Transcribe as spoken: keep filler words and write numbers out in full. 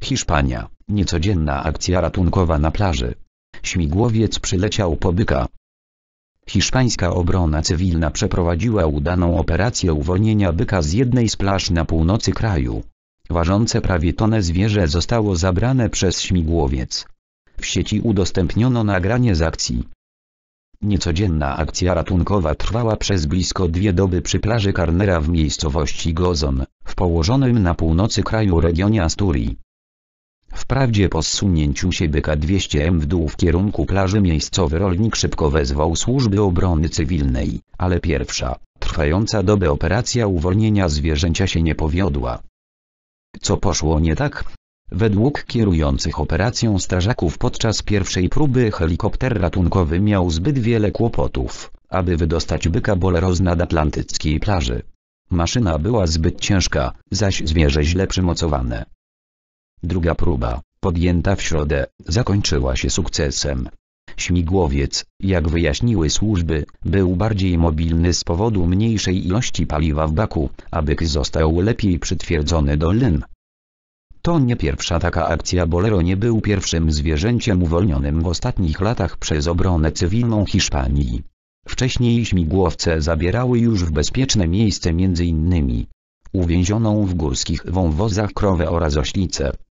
Hiszpania, niecodzienna akcja ratunkowa na plaży. Śmigłowiec przyleciał po byka. Hiszpańska obrona cywilna przeprowadziła udaną operację uwolnienia byka z jednej z plaż na północy kraju. Ważące prawie tonę zwierzę zostało zabrane przez śmigłowiec. W sieci udostępniono nagranie z akcji. Niecodzienna akcja ratunkowa trwała przez blisko dwie doby przy plaży Carnera w miejscowości Gozon, w położonym na północy kraju regionie Asturii. Wprawdzie po zsunięciu się byka dwieście metrów w dół w kierunku plaży miejscowy rolnik szybko wezwał służby obrony cywilnej, ale pierwsza, trwająca dobę operacja uwolnienia zwierzęcia się nie powiodła. Co poszło nie tak? Według kierujących operacją strażaków podczas pierwszej próby helikopter ratunkowy miał zbyt wiele kłopotów, aby wydostać byka Bolero z nadatlantyckiej plaży. Maszyna była zbyt ciężka, zaś zwierzę źle przymocowane. Druga próba, podjęta w środę, zakończyła się sukcesem. Śmigłowiec, jak wyjaśniły służby, był bardziej mobilny z powodu mniejszej ilości paliwa w baku, a byk został lepiej przytwierdzony do lin. To nie pierwsza taka akcja. Bolero nie był pierwszym zwierzęciem uwolnionym w ostatnich latach przez obronę cywilną Hiszpanii. Wcześniej śmigłowce zabierały już w bezpieczne miejsce między innymi uwięzioną w górskich wąwozach krowę oraz oślicę.